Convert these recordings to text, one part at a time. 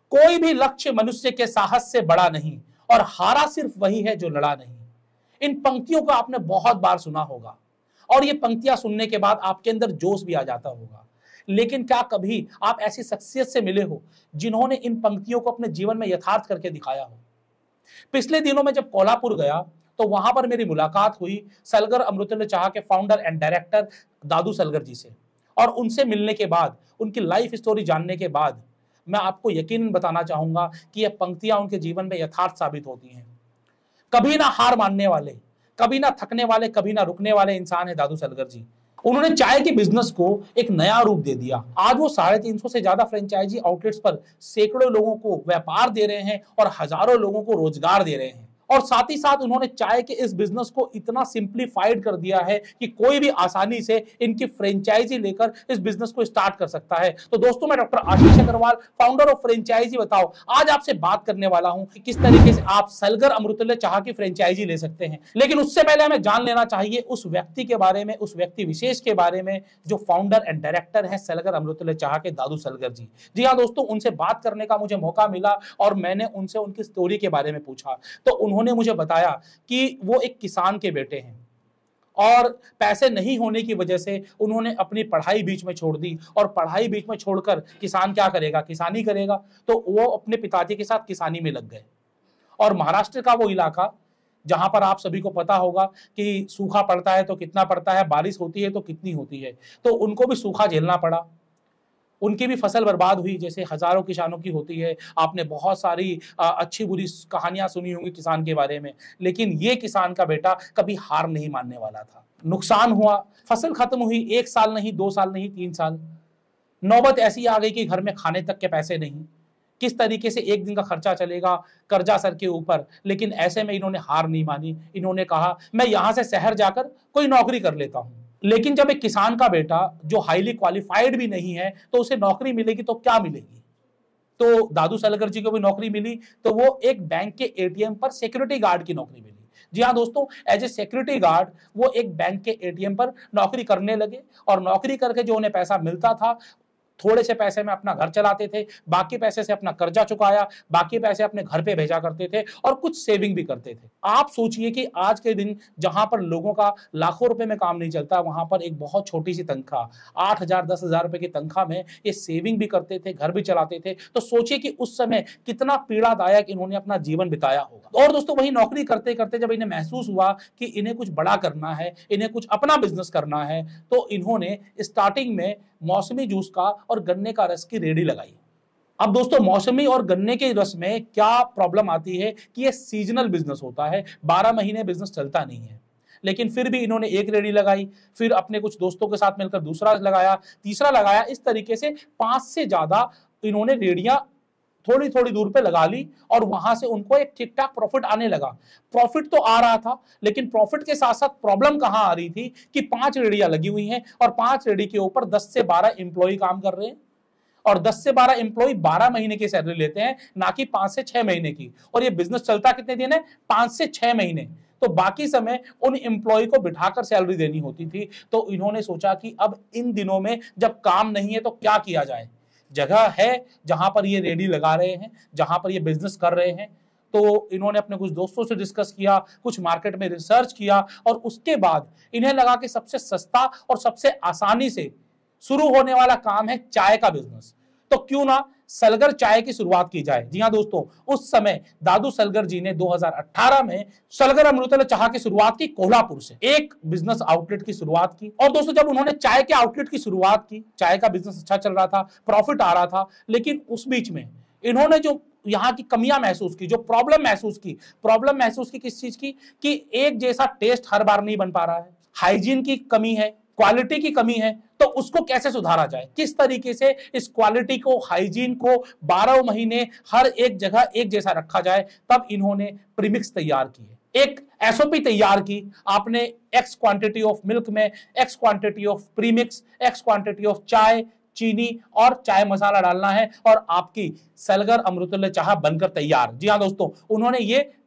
कोई भी लक्ष्य मनुष्य के साहस से बड़ा नहीं और हारा सिर्फ वही है जो लड़ा नहीं। इन पंक्तियों को आपने बहुत बार सुना होगा और ये पंक्तियां सुनने के बाद आपके अंदर जोश भी आ जाता होगा। लेकिन क्या कभी आप ऐसी शख्सियत से मिले हो जिन्होंने इन पंक्तियों को अपने जीवन में यथार्थ करके दिखाया हो? पिछले दिनों में जब कोल्हापुर गया तो वहां पर मेरी मुलाकात हुई सलगर अमृतुल्य चाह के founder and director Dadu Salgar ji से। और उनसे मिलने के बाद, उनकी लाइफ स्टोरी जानने के बाद मैं आपको यकीनन बताना चाहूंगा कि ये पंक्तियां उनके जीवन में यथार्थ साबित होती हैं। कभी ना हार मानने वाले, कभी ना थकने वाले, कभी ना रुकने वाले इंसान है दादू सलगर जी। उन्होंने चाय के बिजनेस को एक नया रूप दे दिया। आज वो 350 से ज्यादा फ्रेंचाइजी आउटलेट्स पर सैकड़ों लोगों को व्यापार दे रहे हैं और हजारों लोगों को रोजगार दे रहे हैं। और साथ ही साथ उन्होंने चाय के इस बिजनेस को इतना सिंप्लीफाइड कर दिया है कि कोई भी आसानी से इनकी फ्रेंचाइजी लेकर इस बिजनेस को स्टार्ट कर सकता है। तो दोस्तों, मैं doctor Ashish Agarwal, founder of franchise Batao, आज आपसे बात करने वाला हूं कि किस तरीके से आप सलगर अमृतुल्य चाह की फ्रेंचाइजी ले सकते हैं। लेकिन उससे पहले हमें जान लेना चाहिए उस व्यक्ति के बारे में, उस व्यक्ति विशेष के बारे में जो फाउंडर एंड डायरेक्टर है सलगर अमृतुल्य चाह के, दादू सलगर जी। जी हाँ दोस्तों, उनसे बात करने का मुझे मौका मिला और मैंने उनसे उनकी स्टोरी के बारे में पूछा तो उन्होंने मुझे बताया कि वो एक किसान के बेटे हैं और पैसे नहीं होने की वजह से उन्होंने अपनी पढ़ाई बीच में छोड़ दी। और पढ़ाई बीच में छोड़कर किसान क्या करेगा, किसानी करेगा। तो वो अपने पिताजी के साथ किसानी में लग गए। और महाराष्ट्र का वो इलाका जहां पर आप सभी को पता होगा कि सूखा पड़ता है तो कितना पड़ता है, बारिश होती है तो कितनी होती है, तो उनको भी सूखा झेलना पड़ा। उनकी भी फसल बर्बाद हुई जैसे हजारों किसानों की होती है। आपने बहुत सारी अच्छी बुरी कहानियां सुनी होंगी किसान के बारे में। लेकिन ये किसान का बेटा कभी हार नहीं मानने वाला था। नुकसान हुआ, फसल खत्म हुई, 1 साल नहीं, 2 साल नहीं, 3 साल। नौबत ऐसी आ गई कि घर में खाने तक के पैसे नहीं। किस तरीके से एक दिन का खर्चा चलेगा, कर्जा सर के ऊपर। लेकिन ऐसे में इन्होंने हार नहीं मानी। इन्होंने कहा मैं यहां से शहर जाकर कोई नौकरी कर लेता हूं। लेकिन जब एक किसान का बेटा जो हाईली क्वालिफाइड भी नहीं है तो उसे नौकरी मिलेगी तो क्या मिलेगी? तो दादू सलगर जी को भी नौकरी मिली। तो वो एक बैंक के एटीएम पर सिक्योरिटी गार्ड की नौकरी मिली। जी हाँ दोस्तों, एज ए सिक्योरिटी गार्ड वो एक बैंक के एटीएम पर नौकरी करने लगे। और नौकरी करके जो उन्हें पैसा मिलता था, थोड़े से पैसे में अपना घर चलाते थे, बाकी पैसे से अपना कर्जा चुकाया, बाकी पैसे अपने घर पे भेजा करते थे और कुछ सेविंग भी करते थे। आप सोचिए कि आज के दिन जहां पर लोगों का लाखों रुपए में काम नहीं चलता, वहां पर एक बहुत छोटी सी तनख्वाह, 8,000 10,000 रुपए की तनख्वाह में ये सेविंग भी करते थे, घर भी चलाते थे। तो सोचिए कि उस समय कितना पीड़ादायक इन्होंने अपना जीवन बिताया होगा। और दोस्तों, वही नौकरी करते करते जब इन्हें महसूस हुआ कि इन्हें कुछ बड़ा करना है, इन्हें कुछ अपना बिजनेस करना है, तो इन्होंने स्टार्टिंग में मौसमी जूस का और गन्ने का रस की रेडी लगाई। अब दोस्तों, मौसमी और गन्ने के रस में क्या प्रॉब्लम आती है कि ये सीजनल बिजनेस होता है, 12 महीने बिजनेस चलता नहीं है। लेकिन फिर भी इन्होंने एक रेडी लगाई, फिर अपने कुछ दोस्तों के साथ मिलकर दूसरा लगाया, तीसरा लगाया। इस तरीके से 5 से ज्यादा इन्होंने रेडियां थोड़ी थोड़ी दूर पे लगा ली और वहां से उनको एक ठीक ठाक प्रॉफिट आने लगा। प्रॉफिट तो आ रहा था, लेकिन प्रॉफिट के साथ साथ प्रॉब्लम कहां आ रही थी कि 5 रेडियां लगी हुई हैं और 5 रेडी के ऊपर 10 से 12 एम्प्लॉय काम कर रहे हैं। और 10 से 12 एम्प्लॉय 12 महीने की सैलरी लेते हैं, ना कि 5 से 6 महीने की। और ये बिजनेस चलता कितने दिन है? 5 से 6 महीने। तो बाकी समय उन एम्प्लॉय को बिठाकर सैलरी देनी होती थी। तो इन्होंने सोचा कि अब इन दिनों में जब काम नहीं है तो क्या किया जाए। जगह है जहां पर ये रेडी लगा रहे हैं, जहां पर ये बिजनेस कर रहे हैं। तो इन्होंने अपने कुछ दोस्तों से डिस्कस किया, कुछ मार्केट में रिसर्च किया और उसके बाद इन्हें लगा कि सबसे सस्ता और सबसे आसानी से शुरू होने वाला काम है चाय का बिजनेस। तो क्यों ना सलगर चाय की शुरुआत की जाए। जी हां दोस्तों, उस समय दादू सलगर जी ने 2018 में सलगर अमृतुल्य चाह की शुरुआत की कोल्हापुर से, एक बिजनेस आउटलेट की शुरुआत की। और दोस्तों, जब उन्होंने चाय के आउटलेट की शुरुआत की, चाय का बिजनेस अच्छा चल रहा था, प्रॉफिट आ रहा था। लेकिन उस बीच में इन्होंने जो यहाँ की कमियां महसूस की, जो प्रॉब्लम महसूस की किस चीज की कि एक जैसा टेस्ट हर बार नहीं बन पा रहा है, हाइजीन की कमी है, क्वालिटी की कमी है। तो उसको कैसे सुधारा जाए, किस तरीके से इस क्वालिटी को, हाइजीन को 12 महीने हर एक जगह एक जैसा रखा जाए। तब इन्होंने प्रीमिक्स तैयार की है, एक एसओपी तैयार की। आपने एक्स क्वांटिटी ऑफ मिल्क में x quantity of premix, x quantity of chai, चीनी और चाय मसाला डालना है और आपकी सलगर अमृतुल्य चाह बनकर तैयार। जी हाँ दोस्तों, उन्होंने ये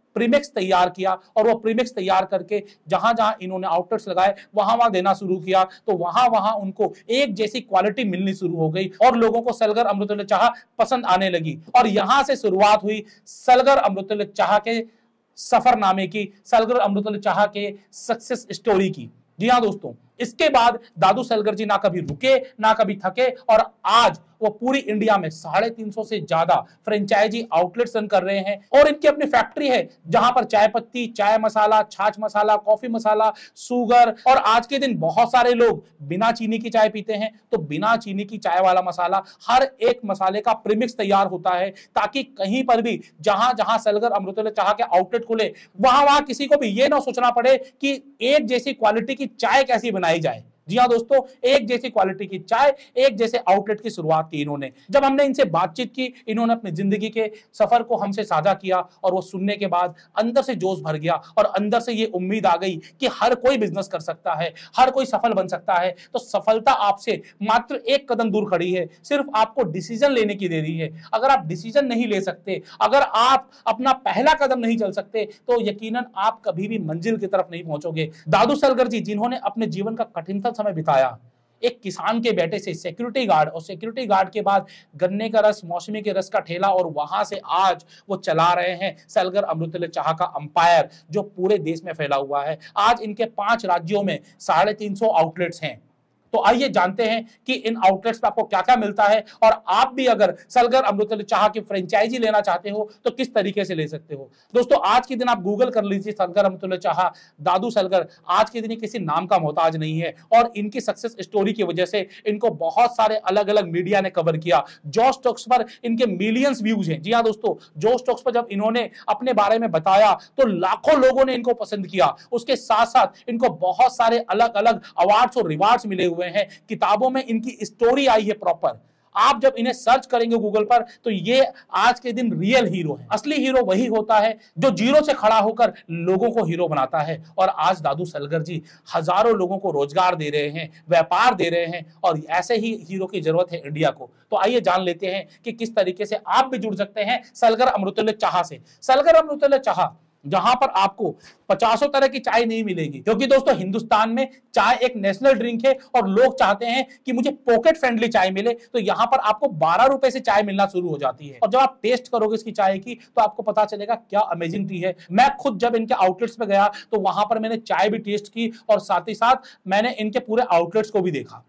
प्रीमिक्स तैयार किया और वो प्रीमिक्स तैयार करके जहां जहां इन्होंने आउटलेट्स लगाए वहां वहां देना शुरू किया, तो वहां वहां उनको एक जैसी क्वालिटी मिलनी शुरू हो गई और लोगों को सलगर अमृतुल्य चाह पसंद आने लगी। और यहां से शुरुआत हुई सलगर अमृतुल्य चाह के सफरनामे की, सलगर अमृतुल्य चाह के सक्सेस स्टोरी की। जी हाँ दोस्तों, इसके बाद दादू सलगर जी ना कभी रुके ना कभी थके और आज वो पूरी इंडिया में 350 से ज्यादा फ्रेंचाइजी आउटलेट्स रन कर रहे हैं। और इनकी अपनी फैक्ट्री है जहां पर चाय पत्ती, चाय मसाला, छाछ मसाला, कॉफी मसाला, शुगर, और आज के दिन बहुत सारे लोग बिना चीनी की चाय पीते हैं, तो बिना चीनी की चाय वाला मसाला, हर एक मसाले का प्रीमिक्स तैयार होता है ताकि कहीं पर भी जहां जहां सलगर अमृतुल्य चाह के आउटलेट खुले वहां वहां किसी को भी ये ना सोचना पड़े कि एक जैसी क्वालिटी की चाय कैसी बनाई जाए। जी हाँ दोस्तों, एक जैसी क्वालिटी की चाय, एक जैसे आउटलेट की शुरुआत की इन्होंने। जब हमने इनसे बातचीत की, इन्होंने अपनी जिंदगी के सफर को हमसे साझा किया और वो सुनने के बाद अंदर से जोश भर गया और अंदर से ये उम्मीद आ गई कि हर कोई बिजनेस कर सकता है, हर कोई सफल बन सकता है। तो सफलता आपसे मात्र एक कदम दूर खड़ी है, सिर्फ आपको डिसीजन लेने की देरी है। अगर आप डिसीजन नहीं ले सकते, अगर आप अपना पहला कदम नहीं चल सकते, तो यकीनन आप कभी भी मंजिल की तरफ नहीं पहुंचोगे। दादू सलगर जी, जिन्होंने अपने जीवन का कठिनतम समय बिताया एक किसान के बेटे से सिक्योरिटी गार्ड, और सिक्योरिटी गार्ड के बाद गन्ने का रस, मौसमी के रस का ठेला, और वहां से आज वो चला रहे हैं सलगर अमृतुल्य चाह का अंपायर जो पूरे देश में फैला हुआ है। आज इनके 5 राज्यों में 350 आउटलेट्स हैं। तो आइए जानते हैं कि इन आउटलेट्स पे आपको क्या क्या मिलता है और आप भी अगर सलगर अमृतुल्य चाह की फ्रेंचाइजी लेना चाहते हो तो किस तरीके से ले सकते हो। दोस्तों, आज के दिन आप गूगल कर लीजिए सलगर अमृतुल्य चाह, दादू सलगर। आज के दिन किसी नाम का मोहताज नहीं है और इनकी सक्सेस स्टोरी की वजह से इनको बहुत सारे अलग अलग मीडिया ने कवर किया। जोश टॉक्स पर इनके मिलियंस व्यूज हैं। जी हाँ दोस्तों, जोश टॉक्स पर जब इन्होंने अपने बारे में बताया तो लाखों लोगों ने इनको पसंद किया। उसके साथ साथ इनको बहुत सारे अलग अलग अवार्ड्स और रिवार्ड्स मिले हुए हैं। किताबों में इनकी स्टोरी आई है प्रॉपर। आप जब इन्हें सर्च करेंगे गूगल पर तो ये आज के दिन रियल हीरो है। असली हीरो वही होता है जो जीरो से खड़ा होकर लोगों को हीरो बनाता है। और आज दादू सलगर जी हजारों लोगों को रोजगार दे रहे हैं, व्यापार दे रहे हैं, और ऐसे ही हीरो की जरूरत है इंडिया को। तो आइए जान लेते हैं कि किस तरीके से आप भी जुड़ सकते हैं सलगर अमृतुल्य चाह से। सलगर अमृतुल्य चाह, जहां पर आपको 50 तरह की चाय नहीं मिलेगी, क्योंकि दोस्तों हिंदुस्तान में चाय एक नेशनल ड्रिंक है और लोग चाहते हैं कि मुझे पॉकेट फ्रेंडली चाय मिले। तो यहां पर आपको 12 रुपए से चाय मिलना शुरू हो जाती है और जब आप टेस्ट करोगे इसकी चाय की तो आपको पता चलेगा क्या अमेजिंग टी है। मैं खुद जब इनके आउटलेट्स पे गया तो वहां पर मैंने चाय भी टेस्ट की और साथ ही साथ मैंने इनके पूरे आउटलेट्स को भी देखा।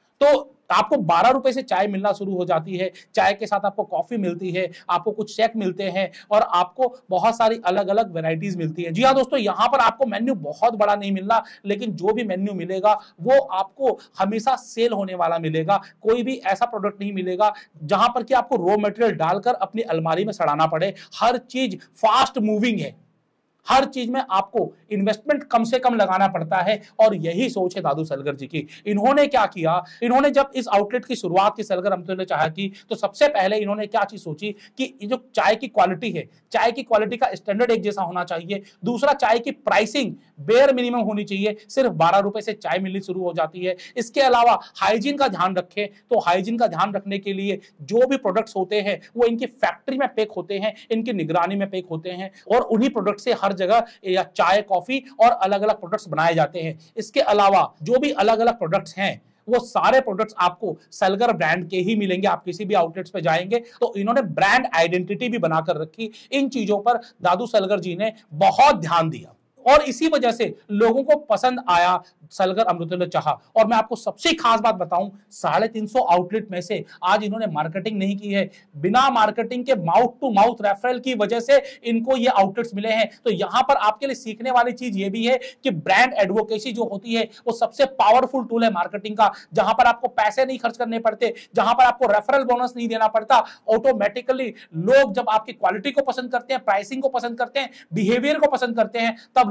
तो आपको 12 रुपए से चाय मिलना शुरू हो जाती है। चाय के साथ आपको कॉफी मिलती है, आपको कुछ शेक मिलते हैं और आपको बहुत सारी अलग अलग वैरायटीज मिलती है। जी हाँ दोस्तों, यहाँ पर आपको मेन्यू बहुत बड़ा नहीं मिलना, लेकिन जो भी मेन्यू मिलेगा वो आपको हमेशा सेल होने वाला मिलेगा। कोई भी ऐसा प्रोडक्ट नहीं मिलेगा जहां पर कि आपको रॉ मटेरियल डालकर अपनी अलमारी में सड़ाना पड़े। हर चीज फास्ट मूविंग है, हर चीज में आपको इन्वेस्टमेंट कम से कम लगाना पड़ता है और यही सोच है दादू सलगर जी की। इन्होंने क्या किया, इन्होंने जब इस आउटलेट की शुरुआत की सलगर अमृतुल्य चाह की, तो सबसे पहले इन्होंने क्या चीज सोची कि जो चाय की क्वालिटी है, चाय की क्वालिटी का स्टैंडर्ड एक जैसा होना चाहिए। दूसरा, चाय की प्राइसिंग बेयर मिनिमम होनी चाहिए। सिर्फ 12 रुपए से चाय मिलनी शुरू हो जाती है। इसके अलावा हाइजीन का ध्यान रखें, तो हाइजीन का ध्यान रखने के लिए जो भी प्रोडक्ट्स होते हैं वो इनकी फैक्ट्री में पैक होते हैं, इनकी निगरानी में पैक होते हैं और उन्हीं प्रोडक्ट से हर जगह या चाय, कॉफी और अलग अलग प्रोडक्ट्स बनाए जाते हैं। इसके अलावा जो भी अलग अलग प्रोडक्ट्स हैं वो सारे प्रोडक्ट्स आपको सलगर ब्रांड के ही मिलेंगे। आप किसी भी आउटलेट्स पे जाएंगे तो इन्होंने ब्रांड आइडेंटिटी भी बनाकर रखी। इन चीजों पर दादू सलगर जी ने बहुत ध्यान दिया और इसी वजह से लोगों को पसंद आया सलगर अमृतुल्य चाह। और मैं आपको सबसे खास बात बताऊं, 350 आउटलेट में से आज इन्होंने मार्केटिंग नहीं की है। बिना मार्केटिंग के माउथ टू माउथ रेफरल की वजह से इनको ये आउटलेट्स मिले हैं। तो यहां पर आपके लिए सीखने वाली चीज ये भी है कि ब्रांड एडवोकेसी जो होती है वो सबसे पावरफुल टूल है मार्केटिंग का, जहां पर आपको पैसे नहीं खर्च करने पड़ते, जहां पर आपको रेफरल बोनस नहीं देना पड़ता। ऑटोमेटिकली लोग जब आपकी क्वालिटी को पसंद करते हैं, प्राइसिंग को पसंद करते हैं, बिहेवियर को पसंद करते हैं, तब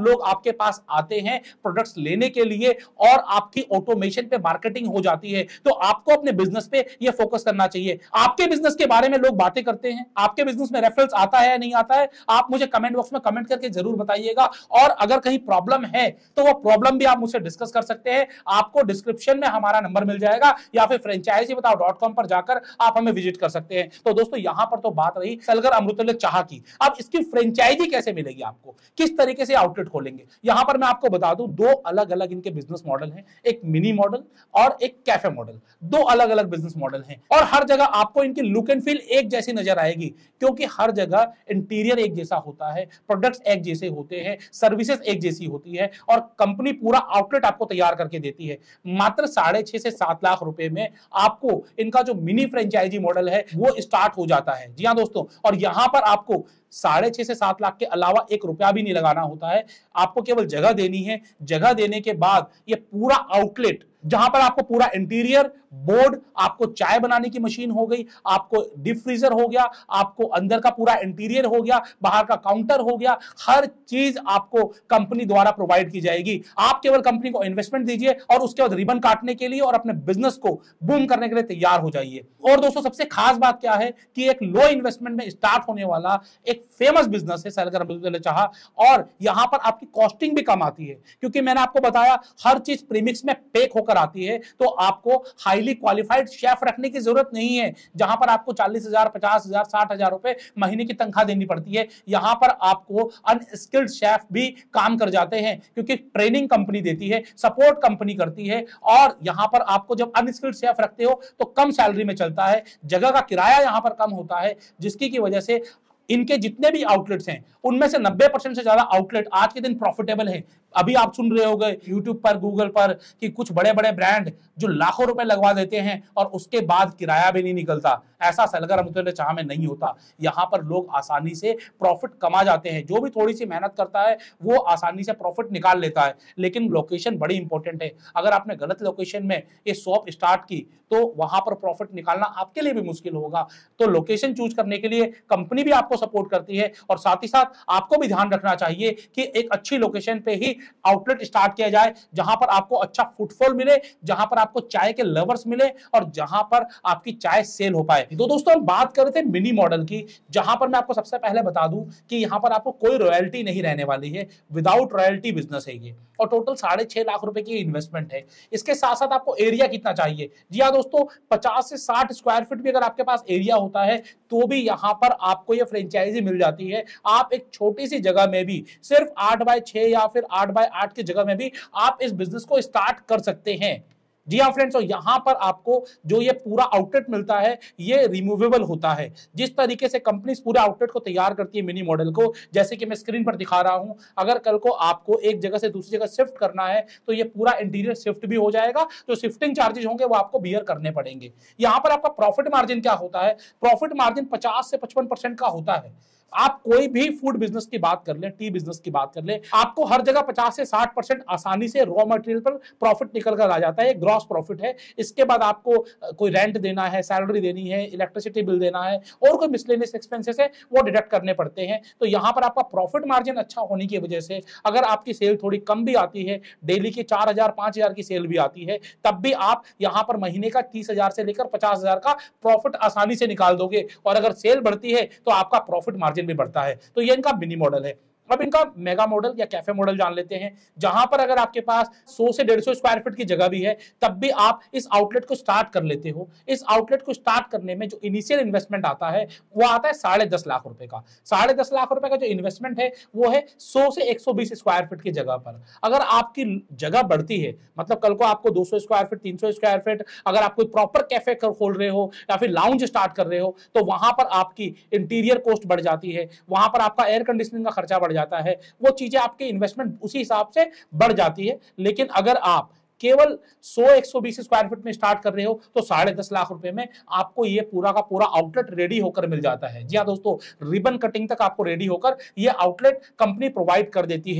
लोग आपके पास आते हैं प्रोडक्ट्स लेने के लिए और आपकी ऑटोमेशन पे मार्केटिंग हो जाती है। तो आपको अपने बिजनेस पे ये फोकस करना चाहिए। आपके बिजनेस के बारे में लोग बातें करते हैं, आपके बिजनेस में रेफरेंस आता है या नहीं आता है, आप मुझे कमेंट बॉक्स में कमेंट करके जरूर बताइएगा। और अगर कहीं प्रॉब्लम है तो वो प्रॉब्लम भी आप मुझसे डिस्कस कर सकते हैं। आपको डिस्क्रिप्शन में हमारा नंबर मिल जाएगा या फिर franchisebetao.com पर जाकर आप हमें विजिट कर सकते हैं। तो दोस्तों यहां पर तो बात रही सलगर अमृततुल्य चाह की। अब इसकी फ्रेंचाइजी कैसे मिलेगी, आपको किस तरीके से आउटलेट खोलेंगे, यहां पर मैं आपको बता दूं दो अलग अलग इनके बिजनेस मॉडल हैं, एक मिनी मॉडल और एक कैफे मॉडल। दो अलग अलग बिजनेस मॉडल हैं और हर जगह आपको इनकी लुक एंड फील एक जैसी नजर आएगी, क्योंकि हर जगह इंटीरियर एक जैसा होता है, प्रोडक्ट्स एक जैसे होते हैं, सर्विसेज एक जैसी होती है और कंपनी पूरा आउटलेट आपको तैयार करके देती है। मात्र 6.5 से 7 लाख रुपए में आपको इनका जो मिनी फ्रेंचाइजी मॉडल है वो स्टार्ट हो जाता है। जी हां दोस्तों, और यहां पर आपको 6.5 से 7 लाख के अलावा 1 रुपया भी नहीं लगाना होता है। आपको केवल जगह देनी है। जगह देने के बाद ये पूरा आउटलेट, जहां पर आपको पूरा इंटीरियर, बोर्ड, आपको चाय बनाने की मशीन हो गई, आपको डीप फ्रीजर हो गया, आपको अंदर का पूरा इंटीरियर हो गया, बाहर का काउंटर हो गया, हर चीज आपको कंपनी द्वारा प्रोवाइड की जाएगी। आप केवल कंपनी को इन्वेस्टमेंट दीजिए और उसके बाद रिबन काटने के लिए और अपने बिजनेस को बूम करने के लिए तैयार हो जाइए। और दोस्तों सबसे खास बात क्या है कि एक लो इन्वेस्टमेंट में स्टार्ट होने वाला एक फेमस बिजनेस है सलगर अमृततुल्य चाह, और यहां पर आपकी कॉस्टिंग भी कम आती है, क्योंकि मैंने आपको बताया हर चीज प्रीमिक्स में पैक होकर आती है। तो आपको हाईली क्वालिफाइड शेफ रखने की जरूरत नहीं है, जहां पर आपको 40,000, 50,000, 60,000 रुपए महीने की तनख्वाह देनी पड़ती है। यहां पर आपको अनस्किल्ड शेफ भी काम कर जाते हैं, क्योंकि ट्रेनिंग कंपनी देती है, सपोर्ट कंपनी करती है। और यहां पर आपको जब अनस्किल्ड शेफ रखते हो तो कम सैलरी में चलता है, जगह का किराया यहां पर कम होता है, जिसकी वजह से इनके जितने भी आउटलेट्स हैं उनमें से 90% से ज्यादा आउटलेट आज के दिन प्रॉफिटेबल है। अभी आप सुन रहे होंगे YouTube पर, गूगल पर कि कुछ बड़े बड़े ब्रांड जो लाखों रुपए लगवा देते हैं और उसके बाद किराया भी नहीं निकलता। ऐसा सलगर अमृततुल्य चाह में नहीं होता। यहां पर लोग आसानी से प्रॉफिट कमा जाते हैं, जो भी थोड़ी सी मेहनत करता है वो आसानी से प्रॉफिट निकाल लेता है। लेकिन लोकेशन बड़ी इंपॉर्टेंट है। अगर आपने गलत लोकेशन में ये शॉप स्टार्ट की तो वहां पर प्रॉफिट निकालना आपके लिए भी मुश्किल होगा। तो लोकेशन चूज करने के लिए कंपनी भी आपको सपोर्ट करती है और साथ ही साथ आपको भी ध्यान रखना चाहिए कि एक अच्छी लोकेशन पे ही आउटलेट स्टार्ट किया जाए, जहां पर आपको अच्छा फुटफॉल मिले, जहां पर आपको चाय के लवर्स मिले और जहां पर आपकी चाय सेल हो पाए। तो दोस्तों हम बात कर रहे थे मिनी मॉडल की, जहां पर मैं आपको सबसे पहले बता दूं कि यहां पर आपको कोई रॉयल्टी नहीं रहने वाली है, विदाउट रॉयल्टी बिजनेस है ये, और टोटल 6.5 लाख रुपए की इन्वेस्टमेंट है। इसके साथ साथ आपको एरिया कितना चाहिए? जी हाँ दोस्तों, 50 से 60 स्क्वायर फीट भी अगर आपके पास एरिया होता है तो भी यहां पर आपको ये फ्रेंचाइजी मिल जाती है। आप एक छोटी सी जगह में भी, सिर्फ 8x6 या फिर 8x8 की जगह में भी आप इस बिजनेस को स्टार्ट कर सकते हैं। जी हाँ फ्रेंड्स, और यहां पर आपको जो ये पूरा आउटलेट मिलता है ये रिमूवेबल होता है। जिस तरीके से कंपनी पूरे आउटलेट को तैयार करती है मिनी मॉडल को, जैसे कि मैं स्क्रीन पर दिखा रहा हूं, अगर कल को आपको एक जगह से दूसरी जगह शिफ्ट करना है तो ये पूरा इंटीरियर शिफ्ट भी हो जाएगा। जो शिफ्टिंग चार्जेस होंगे वो आपको बियर करने पड़ेंगे। यहां पर आपका प्रॉफिट मार्जिन क्या होता है? प्रॉफिट मार्जिन 50 से 55% का होता है। आप कोई भी फूड बिजनेस की बात कर ले, टी बिजनेस की बात कर ले, आपको हर जगह 50 से 60% आसानी से रॉ मटेरियल पर प्रॉफिट निकल कर आ जाता है। एक ग्रॉस प्रॉफिट है। इसके बाद आपको कोई रेंट देना है, सैलरी देनी है, इलेक्ट्रिसिटी बिल देना है और कोई मिसलेनियस एक्सपेंसेस है वो डिडक्ट करने पड़ते हैं। तो यहाँ पर आपका प्रॉफिट मार्जिन अच्छा होने की वजह से अगर आपकी सेल थोड़ी कम भी आती है, डेली की 4,000 5,000 की सेल भी आती है, तब भी आप यहाँ पर महीने का 30,000 से लेकर 50,000 का प्रॉफिट आसानी से निकाल दोगे। और अगर सेल बढ़ती है तो आपका प्रॉफिट मार्जिन भी बढ़ता है। तो ये इनका मिनी मॉडल है। अब इनका मेगा मॉडल या कैफे मॉडल जान लेते हैं, जहां पर अगर आपके पास 100 से 150 स्क्वायर फीट की जगह भी है तब भी आप इस आउटलेट को स्टार्ट कर लेते हो। इस आउटलेट को स्टार्ट करने में जो इनिशियल इन्वेस्टमेंट आता है वो आता है 10.5 लाख रुपए का। 10.5 लाख रुपए का जो इन्वेस्टमेंट है वो है 100 से 120 स्क्वायर फीट की जगह पर। अगर आपकी जगह बढ़ती है, मतलब कल को आपको 200 स्क्वायर फीट, 300 स्क्वायर फीट, अगर आप कोई प्रॉपर कैफे खोल रहे हो या फिर लाउंज स्टार्ट कर रहे हो तो वहां पर आपकी इंटीरियर कॉस्ट बढ़ जाती है, वहां पर आपका एयर कंडीशनिंग का खर्चा बढ़ जाता है, वो चीजें आपके इन्वेस्टमेंट उसी हिसाब से बढ़ जाती है। लेकिन अगर आप केवल 100-120 स्क्वायर फीट में स्टार्ट कर रहे हो तो 10.5 लाख रुपए में आपको ये पूरा का पूरा आउटलेट रेडी होकर मिल जाता है। जी हाँ दोस्तों, रिबन कटिंग तक आपको रेडी होकर ये आउटलेट कंपनी प्रोवाइड कर देती है।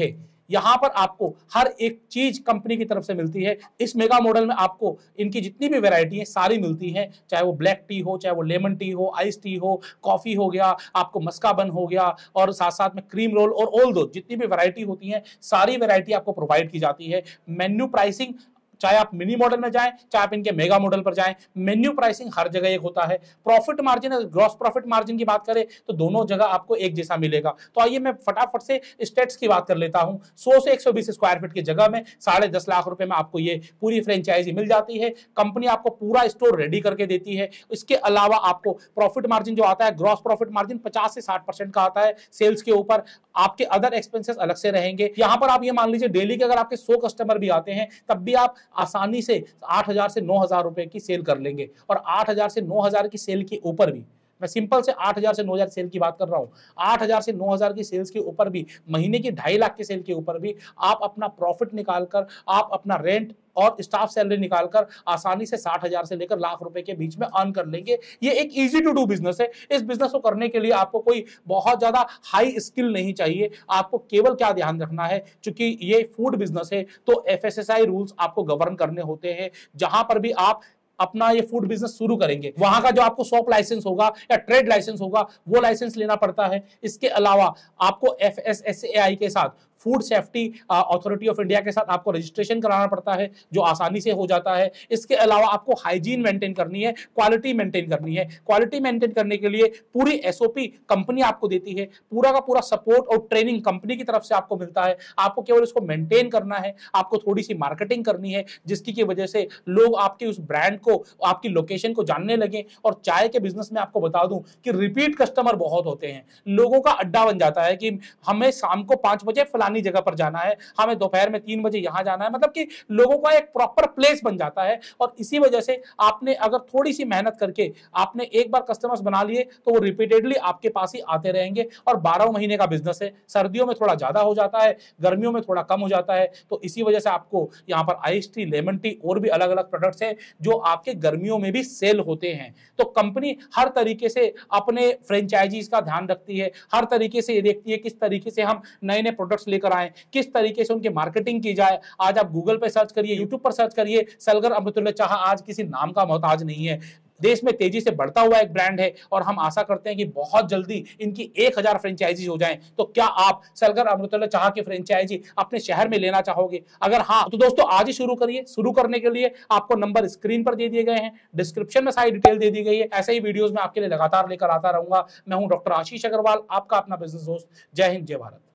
यहां पर आपको हर एक चीज कंपनी की तरफ से मिलती है। इस मेगा मॉडल में आपको इनकी जितनी भी वैरायटी है सारी मिलती है, चाहे वो ब्लैक टी हो, चाहे वो लेमन टी हो, आइस टी हो, कॉफी हो गया, आपको मस्का बन हो गया, और साथ साथ में क्रीम रोल और ऑल दो जितनी भी वैरायटी होती है सारी वैरायटी आपको प्रोवाइड की जाती है। मेन्यू प्राइसिंग, चाहे आप मिनी मॉडल में जाएं चाहे आप इनके मेगा मॉडल पर जाएं, मेन्यू प्राइसिंग हर जगह एक होता है। Profit margin, gross profit margin की बात करें तो दोनों जगह आपको एक जैसा मिलेगा। तो आइए मैं फटाफट से स्टेट्स की बात कर लेता हूं। 100 से 120 स्क्वायर फीट की जगह में 10.5 लाख रुपए में आपको ये पूरी फ्रेंचाइजी मिल जाती है। कंपनी आपको पूरा स्टोर रेडी करके देती है। इसके अलावा आपको प्रॉफिट मार्जिन जो आता है, ग्रॉस प्रॉफिट मार्जिन 50 से 60% का आता है सेल्स के ऊपर। आपके अदर एक्सपेंसेस अलग से रहेंगे। यहां पर आप ये मान लीजिए डेली के अगर आपके 100 कस्टमर भी आते हैं तब भी आप आसानी से 8,000 से 9,000 रुपए की सेल कर लेंगे। और 8,000 से 9,000 की सेल के ऊपर भी, मैं सिंपल से 8,000 से 9,000 सेल की बात कर रहा हूं, 8,000 से 9,000 की सेल्स के ऊपर भी, महीने की 2.5 लाख की सेल के ऊपर भी आप अपना प्रॉफिट निकालकर, आप अपना रेंट और स्टाफ सैलरी निकालकर आसानी से 60,000 से लेकर लाख रुपए के बीच में अर्न कर लेंगे। ये एक इजी टू डू बिजनेस है। इस बिजनेस को करने के लिए आपको कोई बहुत ज्यादा हाई स्किल नहीं चाहिए। आपको केवल क्या ध्यान रखना है, क्योंकि ये फूड बिजनेस है तो FSSAI रूल्स आपको गवर्न करने होते हैं। जहां पर भी आप अपना ये फूड बिजनेस शुरू करेंगे वहां का जो आपको शॉप लाइसेंस होगा या ट्रेड लाइसेंस होगा वो लाइसेंस लेना पड़ता है। इसके अलावा आपको FSSAI के साथ, food safety authority of India के साथ आपको रजिस्ट्रेशन कराना पड़ता है, जो आसानी से हो जाता है। इसके अलावा आपको हाइजीन मेंटेन करनी है, क्वालिटी मेंटेन करनी है। क्वालिटी मेंटेन करने के लिए पूरी SOP कंपनी आपको देती है, पूरा का पूरा सपोर्ट और ट्रेनिंग कंपनी की तरफ से आपको मिलता है। आपको केवल इसको मेंटेन करना है, आपको थोड़ी सी मार्केटिंग करनी है जिसकी की वजह से लोग आपके उस ब्रांड को, आपकी लोकेशन को जानने लगे। और चाय के बिजनेस में आपको बता दूं कि रिपीट कस्टमर बहुत होते हैं। लोगों का अड्डा बन जाता है कि हमें शाम को 5 बजे फलानी जगह पर जाना है, हमें दोपहर में 3 बजे यहां जाना है, मतलब कि लोगों का एक प्रॉपर प्लेस बन जाता है। और इसी वजह से आपने अगर थोड़ी सी मेहनत करके आपने एक बार कस्टमर्स बना लिए तो वो रिपीटेडली आपके पास ही आते रहेंगे। और 12 महीने का बिजनेस है, सर्दियों में थोड़ा ज्यादा हो जाता है, गर्मियों में थोड़ा कम हो जाता है। तो इसी वजह से आपको यहाँ पर आइस टी, लेमन टी और भी अलग अलग प्रोडक्ट्स हैं जो आपके गर्मियों में भी सेल होते हैं। तो कंपनी हर तरीके से अपने फ्रेंचाइजीज का ध्यान रखती है, हर तरीके से ये देखती है किस तरीके से हम नए नए प्रोडक्ट्स लेकर आए, किस तरीके से उनकी मार्केटिंग की जाए। आज आप गूगल पे सर्च करिए, यूट्यूब पर सर्च करिए, सलगर अमृतुल्लाह चाह आज किसी नाम का मोहताज नहीं है। देश में तेजी से बढ़ता हुआ एक ब्रांड है और हम आशा करते हैं कि बहुत जल्दी इनकी 1,000 फ्रेंचाइजी हो जाएं। तो क्या आप सलगर अमृतुल्लाह चाह की फ्रेंचाइजी अपने शहर में लेना चाहोगे? अगर हाँ तो दोस्तों आज ही शुरू करिए। शुरू करने के लिए आपको नंबर स्क्रीन पर दे दिए गए हैं, डिस्क्रिप्शन में सारी डिटेल दे दी गई है। ऐसे ही वीडियोस में आपके लिए लगातार लेकर आता रहूंगा। मैं हूं डॉक्टर आशीष अग्रवाल, आपका अपना बिजनेस दोस्त। जय हिंद, जय भारत।